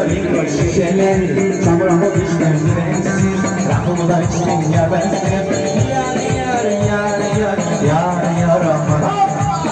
yıkıyor şişeleri. Çamurama düştüm güvensiz, rakımı da içtim yar bensiz. Yar yar yar yar yar yar aman.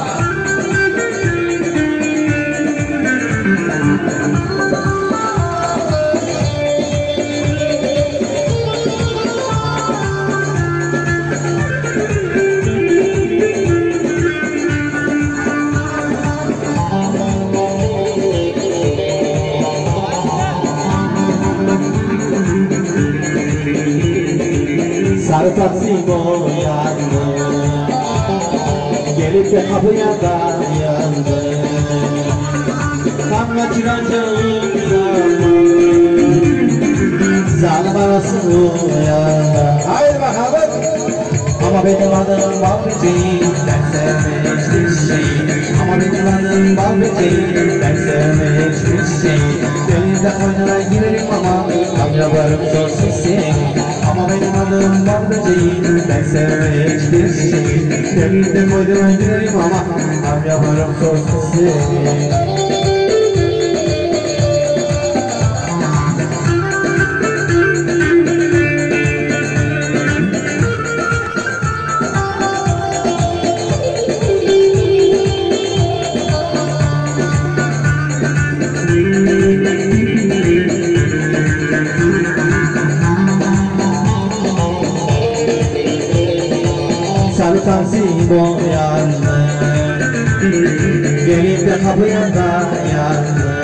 Sarı taksi boyandı, gelip de kapıya dayandı. Tam kaçıracağım zalim arasını uyandı. Haydi bakalım. Ama benim adım Balbeci, ben sevmem hiçbir şey. Ama benim adım Balbeci, ben sevmem hiçbir şey. Denizde koynuna girerim ama tam yaparım sosisi. Ama benim adım Balbeci, ben sevmem hiçbir şey. Denizde koynuna girerim ama tam yaparım sosisi. Sarı taksi boyandı, gelip de kapıya dayandı.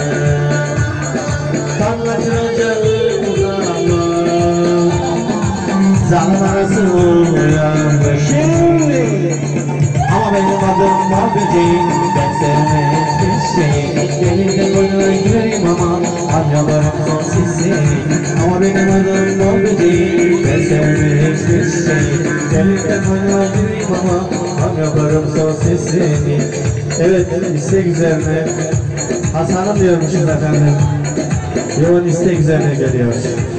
Tam kaçıracağım zaman, zalim arası uyandı. Şimdi ama benim adım Balbeci, ben sevmem hiçbir şey. Gelip de koynuna girerim ama anyalarım sosisi. Ama benim adım Balbeci, ben sevmem hiçbir şey. Gelip de koynuna gireyim ama tam yaparım sosisini. Evet, istek üzerine Hasan'ım diyormuşuz efendim. Yoğun istek üzerine geliyor.